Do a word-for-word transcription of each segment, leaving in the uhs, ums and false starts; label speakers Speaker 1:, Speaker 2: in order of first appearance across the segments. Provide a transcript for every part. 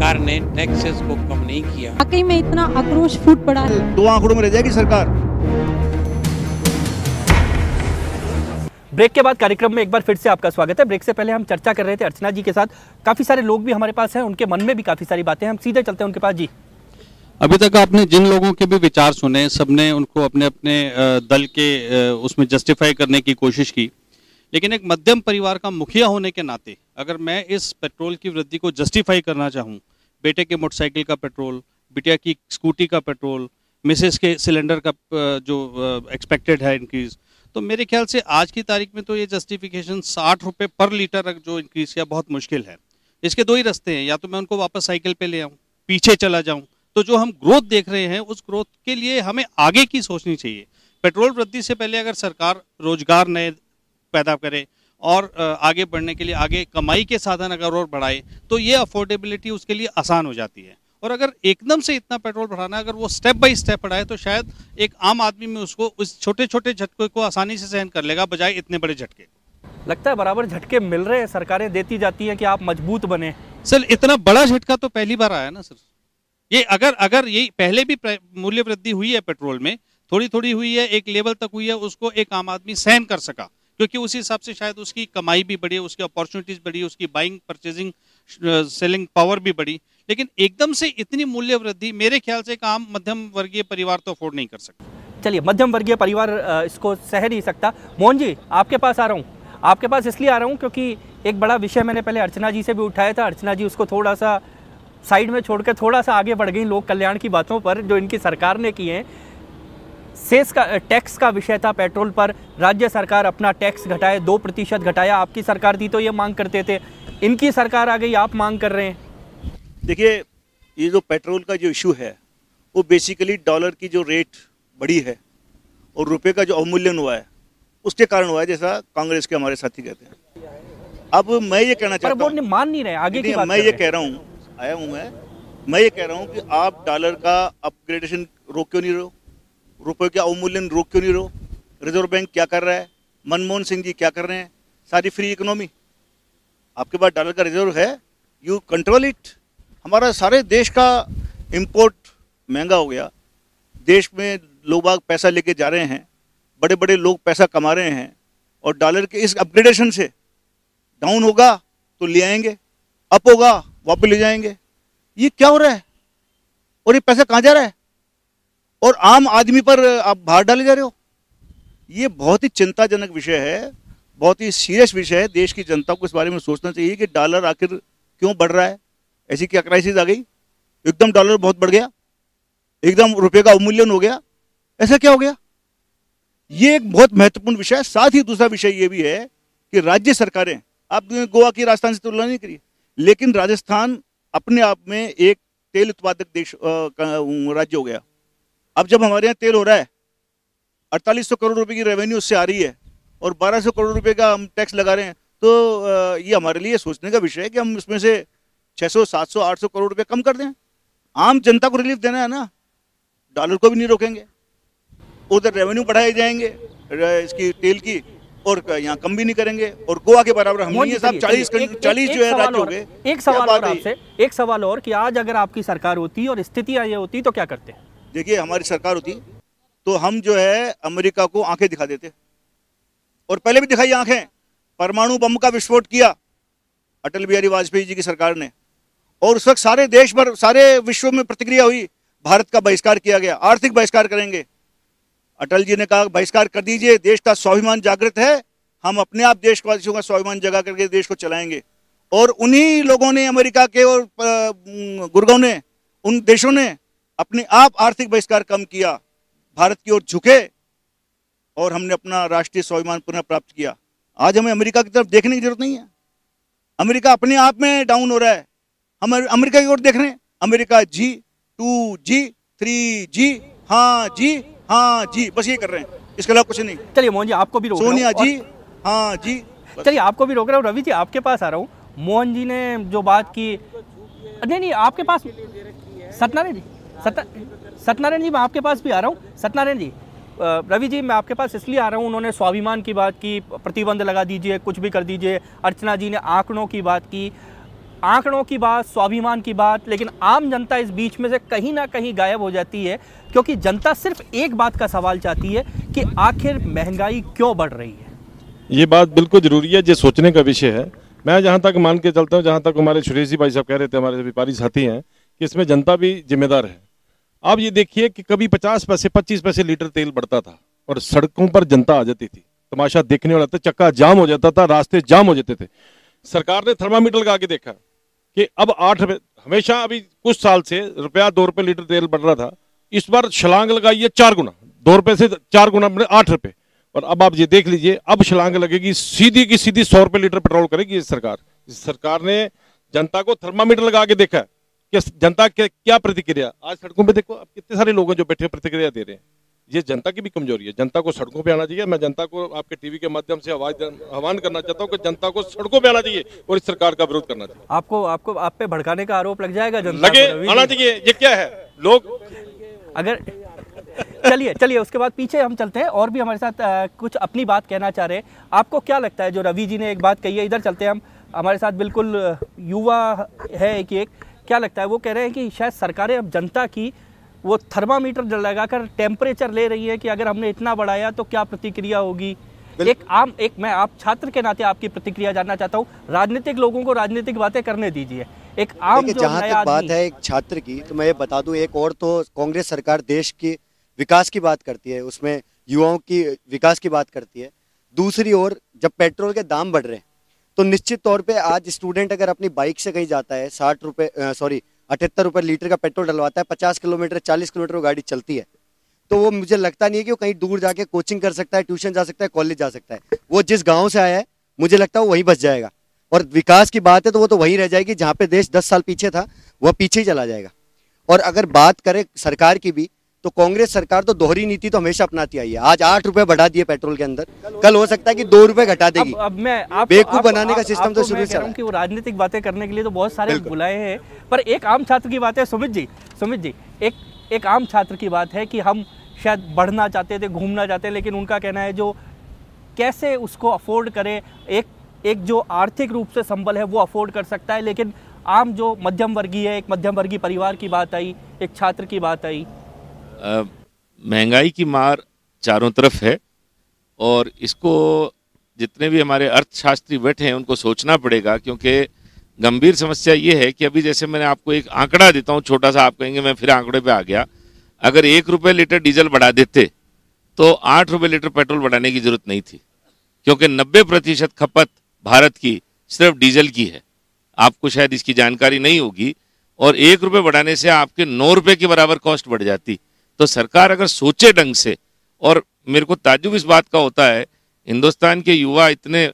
Speaker 1: सरकार ने टैक्सेस को कम नहीं किया।
Speaker 2: वाकई में इतना आक्रोश फूट पड़ा है।
Speaker 3: दो आंकड़ों में रह जाएगी सरकार।
Speaker 4: ब्रेक के बाद कार्यक्रम में एक बार फिर से आपका स्वागत है। ब्रेक से पहले हम चर्चा कर रहे थे अर्चना जी के साथ। काफ़ी सारे लोग भी हमारे पास हैं, उनके मन में भी काफ़ी सारी बातें हैं। हम सीधे चलते हैं उनके पास। जी,
Speaker 5: अभी तक आपने जिन लोगों के भी विचार सुने, सबने उनको अपने अपने दल के उसमें जस्टिफाई करने की कोशिश की, लेकिन एक मध्यम परिवार का मुखिया होने के नाते अगर मैं इस पेट्रोल की वृद्धि को जस्टिफाई करना चाहूँ, बेटे के मोटरसाइकिल का पेट्रोल, बिटिया की स्कूटी का पेट्रोल, मिसेस के सिलेंडर का जो एक्सपेक्टेड है इंक्रीज, तो मेरे ख्याल से आज की तारीख में तो ये जस्टिफिकेशन साठ रुपये पर लीटर जो इंक्रीज किया बहुत मुश्किल है। इसके दो ही रास्ते हैं, या तो मैं उनको वापस साइकिल पे ले आऊँ, पीछे चला जाऊँ। तो जो हम ग्रोथ देख रहे हैं उस ग्रोथ के लिए हमें आगे की सोचनी चाहिए। पेट्रोल वृद्धि से पहले अगर सरकार रोजगार नए पैदा करे और आगे बढ़ने के लिए आगे कमाई के साधन अगर और बढ़ाए तो ये अफोर्डेबिलिटी उसके लिए आसान हो जाती है। और अगर एकदम से इतना पेट्रोल बढ़ाना, अगर वो स्टेप बाय स्टेप बढ़ाए तो शायद एक आम आदमी में उसको उस छोटे छोटे झटके को आसानी से सहन कर लेगा, बजाय इतने बड़े झटके।
Speaker 4: लगता है बराबर झटके मिल रहे हैं, सरकारें देती जाती हैं कि आप मजबूत बने।
Speaker 5: सर, इतना बड़ा झटका तो पहली बार आया ना सर। ये अगर अगर ये पहले भी मूल्य वृद्धि हुई है पेट्रोल में, थोड़ी थोड़ी हुई है, एक लेवल तक हुई है, उसको एक आम आदमी सहन कर सका, क्योंकि उसी हिसाब से शायद उसकी कमाई भी बढ़ी, उसकी अपॉर्चुनिटीज बढ़ी, उसकी बाइंग परचेजिंग सेलिंग पावर भी बढ़ी। लेकिन एकदम से इतनी मूल्य वृद्धि मेरे ख्याल से एक आम मध्यम वर्गीय परिवार तो अफोर्ड नहीं कर सकता।
Speaker 4: चलिए, मध्यम वर्गीय परिवार इसको सह नहीं सकता। मोहन जी, आपके पास आ रहा हूँ। आपके पास इसलिए आ रहा हूँ क्योंकि एक बड़ा विषय मैंने पहले अर्चना जी से भी उठाया था। अर्चना जी उसको थोड़ा सा साइड में छोड़कर थोड़ा सा आगे बढ़ गई लोक कल्याण की बातों पर जो इनकी सरकार ने की है। सेस का टैक्स का विषय था पेट्रोल पर। राज्य सरकार अपना टैक्स घटाए, दो प्रतिशत घटाया। आपकी सरकार थी तो ये मांग करते थे, इनकी सरकार आ गई, आप मांग कर रहे हैं।
Speaker 3: देखिए, ये जो पेट्रोल का जो इशू है वो बेसिकली डॉलर की जो रेट बढ़ी है और रुपए का जो अवमूल्यन हुआ है उसके कारण हुआ है, जैसा कांग्रेस के हमारे साथी कहते हैं। अब मैं ये कहना चाहता हूँ,
Speaker 4: मान नहीं रहे आगे की बात
Speaker 3: मैं ये कह रहा हूँ आया हूँ मैं मैं ये कह रहा हूँ कि आप डॉलर का अपग्रेडेशन रोक क्यों नहीं रहे हो, रुपये का अवमूल्यन रोक क्यों नहीं रहे हो? रिजर्व बैंक क्या कर रहा है, मनमोहन सिंह जी क्या कर रहे हैं? सारी फ्री इकोनॉमी, आपके पास डॉलर का रिजर्व है, यू कंट्रोल इट। हमारा सारे देश का इंपोर्ट महंगा हो गया, देश में लोग बाग पैसा लेके जा रहे हैं, बड़े बड़े लोग पैसा कमा रहे हैं, और डॉलर के इस अपग्रेडेशन से डाउन होगा तो ले आएंगे, अप होगा वापस ले जाएंगे। ये क्या हो रहा है और ये पैसा कहाँ जा रहा है और आम आदमी पर आप भार डाले जा रहे हो? ये बहुत ही चिंताजनक विषय है, बहुत ही सीरियस विषय है। देश की जनता को इस बारे में सोचना चाहिए कि डॉलर आखिर क्यों बढ़ रहा है। ऐसी क्या क्राइसिस आ गई, एकदम डॉलर बहुत बढ़ गया, एकदम रुपये का अवमूल्यन हो गया, ऐसा क्या हो गया? ये एक बहुत महत्वपूर्ण विषय है। साथ ही दूसरा विषय ये भी है कि राज्य सरकारें, आप गोवा की राजस्थान से तुलना नहीं करिए, लेकिन राजस्थान अपने आप में एक तेल उत्पादक देश राज्य हो गया। अब जब हमारे यहाँ तेल हो रहा है, अड़तालीस सौ करोड़ रुपए की रेवेन्यू उससे आ रही है और बारह सौ करोड़ रुपए का हम टैक्स लगा रहे हैं, तो ये हमारे लिए सोचने का विषय है कि हम इसमें से छह सौ, सात सौ, आठ सौ करोड़ रुपए कम कर दें। आम जनता को रिलीफ देना है ना, डॉलर को भी नहीं रोकेंगे, उधर रेवेन्यू बढ़ाए जाएंगे इसकी तेल की, और यहाँ कम भी नहीं करेंगे, और गोवा के बराबर हम नहीं है साहब। चालीस चालीस जो है राज्य हो गए।
Speaker 4: एक सवाल और आपसे, एक सवाल और कि आज अगर आपकी सरकार होती और स्थितियां ये होती तो क्या करते?
Speaker 3: देखिए, हमारी सरकार होती तो हम जो है अमेरिका को आंखें दिखा देते, और पहले भी दिखाई आंखें। परमाणु बम का विस्फोट किया अटल बिहारी वाजपेयी जी की सरकार ने, और उस वक्त सारे देश भर, सारे विश्व में प्रतिक्रिया हुई, भारत का बहिष्कार किया गया, आर्थिक बहिष्कार करेंगे। अटल जी ने कहा बहिष्कार कर दीजिए, देश का स्वाभिमान जागृत है, हम अपने आप देशवासियों का स्वाभिमान जगा करके देश को चलाएंगे। और उन्हीं लोगों ने, अमेरिका के और गुरगांव ने, उन देशों ने अपने आप आर्थिक बहिष्कार कम किया, भारत की ओर झुके, और हमने अपना राष्ट्रीय स्वाभिमान पुनः प्राप्त किया। आज हमें अमेरिका की तरफ देखने की जरूरत नहीं है। अमेरिका अपने आप में डाउन हो रहा है, हम अमेरिका की ओर देख रहे हैं। अमेरिका जी, टू जी, थ्री जी, हाँ जी, हाँ जी, बस ये कर रहे हैं, इसके अलावा कुछ नहीं।
Speaker 4: चलिए मोहन जी, आपको भी रोक रहा हूं।
Speaker 3: सोनिया जी, हाँ जी,
Speaker 4: चलिए आपको भी रोक रहा हूँ। रवि जी, आपके पास आ रहा हूँ। मोहन जी ने जो बात की, नहीं नहीं आपके पास, सत्यनारायण जी, सत्यनारायण जी मैं आपके पास भी आ रहा हूँ। सत्यनारायण जी, रवि जी मैं आपके पास इसलिए आ रहा हूँ, उन्होंने स्वाभिमान की बात की, प्रतिबंध लगा दीजिए, कुछ भी कर दीजिए। अर्चना जी ने आंकड़ों की बात की। आंकड़ों की बात, स्वाभिमान की बात, लेकिन आम जनता इस बीच में से कहीं ना कहीं गायब हो जाती है, क्योंकि जनता सिर्फ एक बात का सवाल चाहती है कि आखिर महंगाई क्यों बढ़ रही है। ये
Speaker 6: बात बिल्कुल जरूरी है, ये सोचने का विषय है। मैं जहाँ तक मान के चलता हूँ, जहाँ तक हमारे सुरेश जी भाई साहब कह रहे थे, हमारे व्यापारी साथी हैं, कि इसमें जनता भी जिम्मेदार है। आप ये देखिए कि कभी पचास पैसे पच्चीस पैसे लीटर तेल बढ़ता था और सड़कों पर जनता आ जाती थी, तमाशा देखने वाला था, चक्का जाम हो जाता था, रास्ते जाम हो जाते थे। सरकार ने थर्मामीटर लगा के देखा कि अब आठ रुपये, हमेशा अभी कुछ साल से रुपया दो रुपये लीटर तेल बढ़ रहा था, इस बार छलांग लगाई है चार गुना, दो रुपये से चार गुना मतलब आठ रुपये। और अब आप ये देख लीजिए, अब छलांग लगेगी, सीधी की सीधी सौ रुपये लीटर पेट्रोल करेगी इस सरकार। इस सरकार ने जनता को थर्मामीटर लगा के देखा कि जनता के क्या प्रतिक्रिया। आज सड़कों पे देखो, अब कितने सारे लोग हैं जो बैठे प्रतिक्रिया दे रहे हैं। ये जनता की भी कमजोरी है, जनता को सड़कों पे आना चाहिए। मैं जनता को आपके टीवी के माध्यम से आवाज आह्वान करना चाहता हूँ कि जनता को सड़कों पे आना चाहिए और इस सरकार का विरोध करना चाहिए।
Speaker 4: आपको आपको आप पे भड़काने का आरोप लग जाएगा, जनता
Speaker 6: लगे आना चाहिए। ये क्या है लोग,
Speaker 4: अगर चलिए चलिए उसके बाद पीछे हम चलते हैं, और भी हमारे साथ आ, कुछ अपनी बात कहना चाह रहे हैं। आपको क्या लगता है, जो रवि जी ने एक बात कही है, इधर चलते हैं हम, हमारे साथ बिल्कुल युवा है एक एक, क्या लगता है, वो कह रहे हैं कि शायद सरकारें अब जनता की वो थर्मामीटर लगाकर टेम्परेचर ले रही है कि अगर हमने इतना बढ़ाया तो क्या प्रतिक्रिया होगी। एक आम एक मैं आप छात्र के नाते आपकी प्रतिक्रिया जानना चाहता हूँ। राजनीतिक लोगों को राजनीतिक बातें करने दीजिए, एक आम जो
Speaker 7: जहाँ तक बात है एक छात्र की, तो मैं ये बता दूं, एक और तो कांग्रेस सरकार देश की विकास की बात करती है, उसमें युवाओं की विकास की बात करती है। दूसरी ओर जब पेट्रोल के दाम बढ़ रहे हैं तो निश्चित तौर पे आज स्टूडेंट अगर अपनी बाइक से कहीं जाता है, साठ रुपये सॉरी अठहत्तर रुपये लीटर का पेट्रोल डलवाता है, पचास किलोमीटर चालीस किलोमीटर वो गाड़ी चलती है, तो वो मुझे लगता नहीं है कि वो कहीं दूर जाके कोचिंग कर सकता है, ट्यूशन जा सकता है, कॉलेज जा सकता है। वो जिस गाँव से आया है मुझे लगता है वो वहीं बस जाएगा। और विकास की बात है तो वो तो वहीं रह जाएगी जहाँ पे देश दस साल पीछे था, वह पीछे ही चला जाएगा। और अगर बात करें सरकार की भी, तो कांग्रेस सरकार तो दोहरी नीति तो हमेशा अपनाती आई है। आज आठ रुपए बढ़ा दिए पेट्रोल के अंदर, कल हो सकता है कि दो रुपए घटा देगी।
Speaker 4: अब, अब मैं आप,
Speaker 7: बेवकूफ बनाने का सिस्टम तो शुरू से
Speaker 4: कि वो राजनीतिक बातें करने के लिए तो बहुत सारे बुलाए हैं, पर एक आम छात्र की बात है। सुमित जी सुमित जी एक एक आम छात्र की बात है कि हम शायद बढ़ना चाहते थे, घूमना चाहते, लेकिन उनका कहना है जो कैसे उसको अफोर्ड करे, एक एक जो आर्थिक रूप से संबल है वो अफोर्ड कर सकता है, लेकिन आम जो मध्यम वर्गीय है, एक मध्यम वर्गीय परिवार की बात आई, एक छात्र की बात आई।
Speaker 8: महंगाई की मार चारों तरफ है और इसको जितने भी हमारे अर्थशास्त्री बैठे हैं उनको सोचना पड़ेगा, क्योंकि गंभीर समस्या ये है कि अभी जैसे मैंने आपको एक आंकड़ा देता हूँ छोटा सा, आप कहेंगे मैं फिर आंकड़े पे आ गया। अगर एक रुपये लीटर डीजल बढ़ा देते तो आठ रुपये लीटर पेट्रोल बढ़ाने की जरूरत नहीं थी, क्योंकि नब्बे प्रतिशत खपत भारत की सिर्फ डीजल की है। आपको शायद इसकी जानकारी नहीं होगी, और एक रुपये बढ़ाने से आपके नौ रुपये के बराबर कॉस्ट बढ़ जाती। तो सरकार अगर सोचे ढंग से, और मेरे को ताज्जुब इस बात का होता है हिंदुस्तान के युवा इतने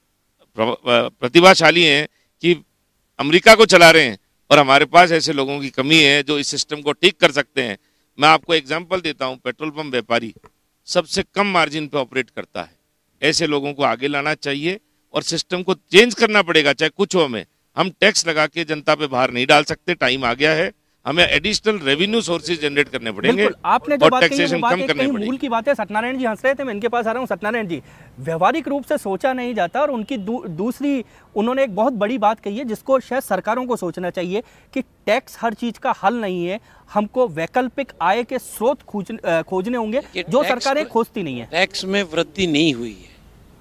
Speaker 8: प्रतिभाशाली हैं कि अमेरिका को चला रहे हैं, और हमारे पास ऐसे लोगों की कमी है जो इस सिस्टम को ठीक कर सकते हैं। मैं आपको एग्जांपल देता हूं, पेट्रोल पंप व्यापारी सबसे कम मार्जिन पे ऑपरेट करता है। ऐसे लोगों को आगे लाना चाहिए और सिस्टम को चेंज करना पड़ेगा, चाहे कुछ हो। हमें हम टैक्स लगा के जनता पे भार नहीं डाल सकते, टाइम आ गया है। हमें एडिशनल रेवेन्यू सोर्सेज जनरेट करने पड़ेंगे
Speaker 4: आपने जो
Speaker 8: और
Speaker 4: बात
Speaker 8: टैक्सेशन
Speaker 4: कही,
Speaker 8: कम करने पड़ेंगे।
Speaker 4: मूल की बात है। सत्यनारायण जी हंस रहे थे, मैं इनके पास आ रहा हूँ। सत्यनारायण जी, व्यवहारिक रूप से सोचा नहीं जाता, और उनकी दू, दूसरी उन्होंने एक बहुत बड़ी बात कही है जिसको शायद सरकारों को सोचना चाहिए कि टैक्स हर चीज का हल नहीं है, हमको वैकल्पिक आय के स्रोत खोजने होंगे जो सरकारें खोजती नहीं है।
Speaker 1: टैक्स में वृद्धि नहीं हुई है।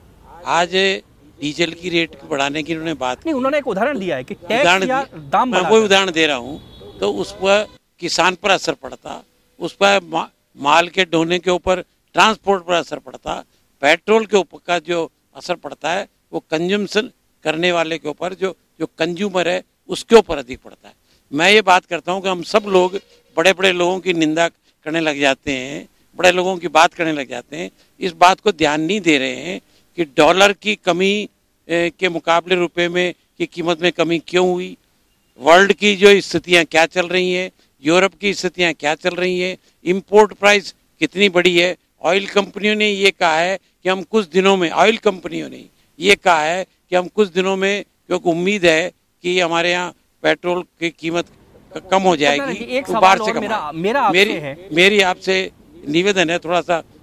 Speaker 1: आज डीजल की रेट बढ़ाने की उन्होंने बात
Speaker 4: नहीं, उन्होंने एक उदाहरण दिया है कि टैक्स या दाम,
Speaker 1: मैं वही उदाहरण दे रहा हूँ। तो उस पर किसान पर असर पड़ता, उस पर मा, माल के ढोने के ऊपर, ट्रांसपोर्ट पर असर पड़ता, पेट्रोल के ऊपर का जो असर पड़ता है वो कंज्यूमशन करने वाले के ऊपर, जो जो कंज्यूमर है उसके ऊपर अधिक पड़ता है। मैं ये बात करता हूँ कि हम सब लोग बड़े बड़े लोगों की निंदा करने लग जाते हैं, बड़े लोगों की बात करने लग जाते हैं, इस बात को ध्यान नहीं दे रहे हैं कि डॉलर की कमी के मुकाबले रुपए में की कीमत में कमी क्यों हुई, वर्ल्ड की जो स्थितियाँ क्या चल रही हैं, यूरोप की स्थितियाँ क्या चल रही हैं, इंपोर्ट प्राइस कितनी बड़ी है। ऑयल कंपनियों ने ये कहा है कि हम कुछ दिनों में, ऑयल कंपनियों ने ये कहा है कि हम कुछ दिनों में, क्योंकि उम्मीद है कि हमारे यहाँ पेट्रोल की कीमत कम हो जाएगी,
Speaker 4: एक
Speaker 1: तो बाहर से
Speaker 4: कम।
Speaker 1: मेरा,
Speaker 4: मेरा
Speaker 1: मेरी
Speaker 4: है।
Speaker 1: मेरी आपसे निवेदन है, थोड़ा सा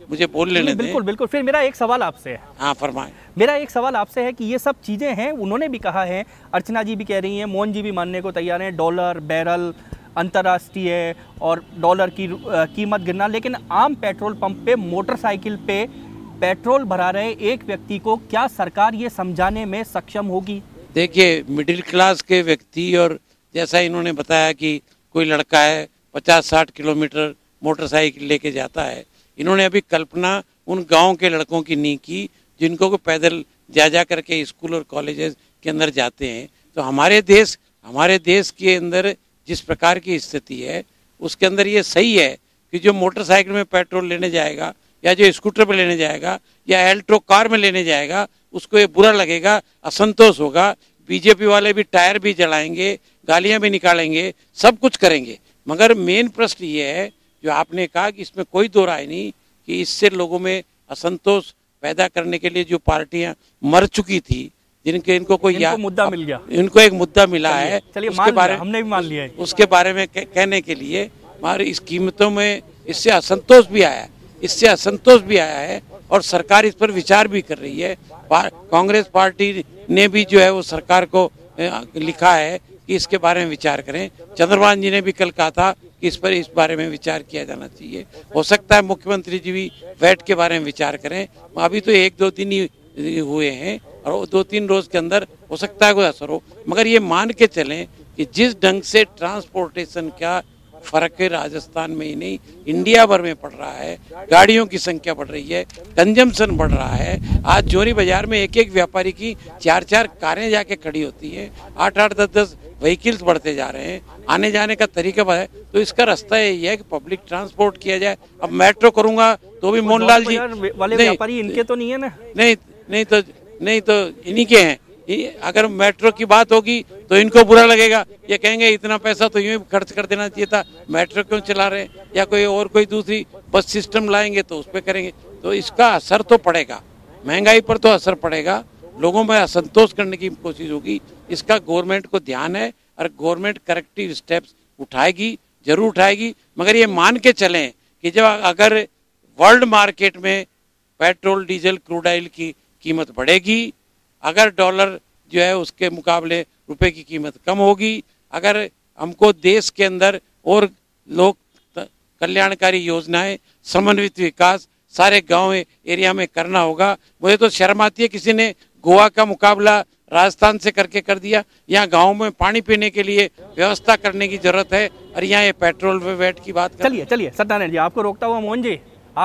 Speaker 1: मुझे बोल लेने दें।
Speaker 4: बिल्कुल बिल्कुल। फिर मेरा एक सवाल आपसे है।
Speaker 1: हाँ फरमाएं।
Speaker 4: मेरा एक सवाल आपसे है कि ये सब चीज़ें हैं, उन्होंने भी कहा है, अर्चना जी भी कह रही हैं, मोहन जी भी मानने को तैयार हैं, डॉलर, बैरल, अंतर्राष्ट्रीय और डॉलर की कीमत गिरना, लेकिन आम पेट्रोल पंप पे मोटरसाइकिल पे पेट्रोल भरा रहे एक व्यक्ति को क्या सरकार ये समझाने में सक्षम होगी?
Speaker 1: देखिए, मिडिल क्लास के व्यक्ति, और जैसा इन्होंने बताया कि कोई लड़का है पचास साठ किलोमीटर मोटरसाइकिल लेके जाता है, इन्होंने अभी कल्पना उन गांव के लड़कों की नहीं की जिनको को पैदल जा जा करके स्कूल और कॉलेजेस के अंदर जाते हैं। तो हमारे देश हमारे देश के अंदर जिस प्रकार की स्थिति है उसके अंदर ये सही है कि जो मोटरसाइकिल में पेट्रोल लेने जाएगा या जो स्कूटर पे लेने जाएगा या एल्ट्रो कार में लेने जाएगा उसको ये बुरा लगेगा, असंतोष होगा। बीजेपी वाले भी टायर भी जलाएंगे, गालियां भी निकालेंगे, सब कुछ करेंगे। मगर मेन प्रश्न ये है जो आपने कहा कि इसमें कोई दो राय नहीं कि इससे लोगों में असंतोष पैदा करने के लिए जो पार्टियां मर चुकी थी, जिनके इनको कोई
Speaker 4: इनको
Speaker 1: याद
Speaker 4: मुद्दा मिल गया,
Speaker 1: इनको एक मुद्दा मिला है,
Speaker 4: चलिए
Speaker 1: उसके बारे में
Speaker 4: हमने भी मान लिया है।
Speaker 1: उसके बारे में कहने के लिए हमारी इस कीमतों में इससे असंतोष भी आया है इससे असंतोष भी आया है और सरकार इस पर विचार भी कर रही है। कांग्रेस पार्टी ने भी जो है वो सरकार को लिखा है कि इसके बारे में विचार करें। चंद्रबाबू जी ने भी कल कहा था कि इस पर इस बारे में विचार किया जाना चाहिए। हो सकता है मुख्यमंत्री जी भी वैट के बारे में विचार करें। अभी तो एक दो दिन ही हुए हैं और दो तीन रोज के अंदर हो सकता है कोई असर हो, मगर ये मान के चलें कि जिस ढंग से ट्रांसपोर्टेशन का फर्क है राजस्थान में ही नहीं इंडिया भर में पड़ रहा है, गाड़ियों की संख्या बढ़ रही है, कंजम्पशन बढ़ रहा है। आज जोरी बाजार में एक एक व्यापारी की चार चार कारें जाके खड़ी होती हैं, आठ आठ दस दस व्हीकल्स बढ़ते जा रहे हैं, आने जाने का तरीका है। तो इसका रास्ता यही है कि पब्लिक ट्रांसपोर्ट किया जाए। अब मेट्रो करूंगा तो भी मोहनलाल जी
Speaker 4: वाले व्यापारी इनके तो नहीं है ना?
Speaker 1: नहीं नहीं तो नहीं तो इन्हीं के हैं। अगर मेट्रो की बात होगी तो इनको बुरा लगेगा, ये कहेंगे इतना पैसा तो यूं खर्च कर देना चाहिए था, मेट्रो क्यों चला रहे हैं, या कोई और कोई दूसरी बस सिस्टम लाएंगे तो उस पर करेंगे। तो इसका असर तो पड़ेगा, महंगाई पर तो असर पड़ेगा, लोगों में असंतोष करने की कोशिश होगी। इसका गवर्नमेंट को ध्यान है और गवर्नमेंट करेक्टिव स्टेप्स उठाएगी, जरूर उठाएगी। मगर ये मान के चलें कि जब अगर वर्ल्ड मार्केट में पेट्रोल डीजल क्रूड ऑयल की कीमत बढ़ेगी, अगर डॉलर जो है उसके मुकाबले रुपए की कीमत कम होगी, अगर हमको देश के अंदर और लोक कल्याणकारी योजनाएं, समन्वित विकास सारे गांव एरिया में करना होगा। मुझे तो शर्म आती है किसी ने गोवा का मुकाबला राजस्थान से करके कर दिया। यहाँ गाँव में पानी पीने के लिए व्यवस्था करने की जरूरत है और यहाँ ये पेट्रोल पे वैट की बात।
Speaker 4: चलिए चलिए सत्यानंद जी, आपको रोकता हुआ मोहन जी,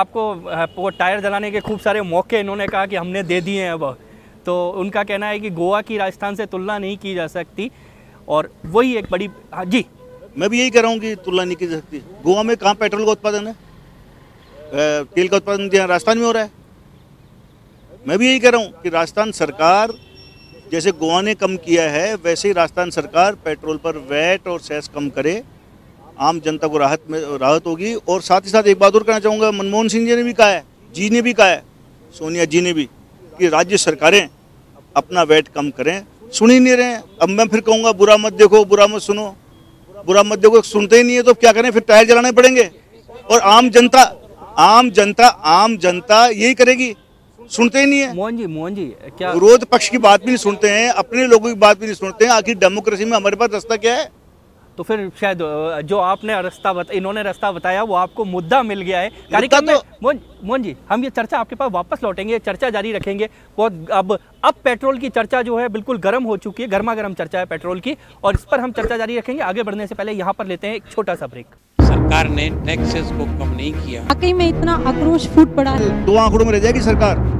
Speaker 4: आपको टायर जलाने के खूब सारे मौके इन्होंने कहा कि हमने दे दिए हैं। अब तो उनका कहना है कि गोवा की राजस्थान से तुलना नहीं की जा सकती और वही एक बड़ी। हाँ जी,
Speaker 3: मैं भी यही कह रहा हूँ कि तुलना नहीं की जा सकती। गोवा में कहाँ पेट्रोल का उत्पादन है, तेल का उत्पादन राजस्थान में हो रहा है। मैं भी यही कह रहा हूँ कि राजस्थान सरकार जैसे गोवा ने कम किया है वैसे ही राजस्थान सरकार पेट्रोल पर वैट और सेस कम करे, आम जनता को राहत में राहत होगी। और साथ ही साथ एक बात और कहना चाहूँगा, मनमोहन सिंह जी ने भी कहा है, जी ने भी कहा है, सोनिया जी ने भी, कि राज्य सरकारें अपना वैट कम करें। सुन ही नहीं रहे हैं। अब मैं फिर कहूँगा बुरा मत देखो, बुरा मत सुनो, बुरा मत देखो, सुनते ही नहीं है तो क्या करें, फिर टायर जलाने पड़ेंगे। और आम जनता आम जनता आम जनता यही करेगी, सुनते ही नहीं है।
Speaker 4: मोहन जी मोहन जी क्या
Speaker 3: विरोध पक्ष की बात भी नहीं सुनते हैं, अपने लोगों की बात भी नहीं सुनते हैं। आखिर डेमोक्रेसी में हमारे पास रास्ता क्या है? तो
Speaker 4: फिर शायद जो आपने रास्ता बता, इन्होंने रास्ता बताया वो आपको मुद्दा मिल गया है कार्यक्रम में। मोहन मोहन जी, हम ये चर्चा आपके पास वापस लौटेंगे, चर्चा जारी रखेंगे। बहुत अब अब पेट्रोल की चर्चा जो है बिल्कुल गर्म हो चुकी है, गर्मा गर्म चर्चा है पेट्रोल की, और इस पर हम चर्चा जारी रखेंगे। आगे बढ़ने से पहले यहाँ पर लेते हैं एक छोटा सा ब्रेक।
Speaker 1: सरकार ने टैक्सेस को कम नहीं किया,
Speaker 2: वाकई में इतना आक्रोश फूट पड़ा है।
Speaker 3: दो आंकड़ों में रह जाएगी सरकार।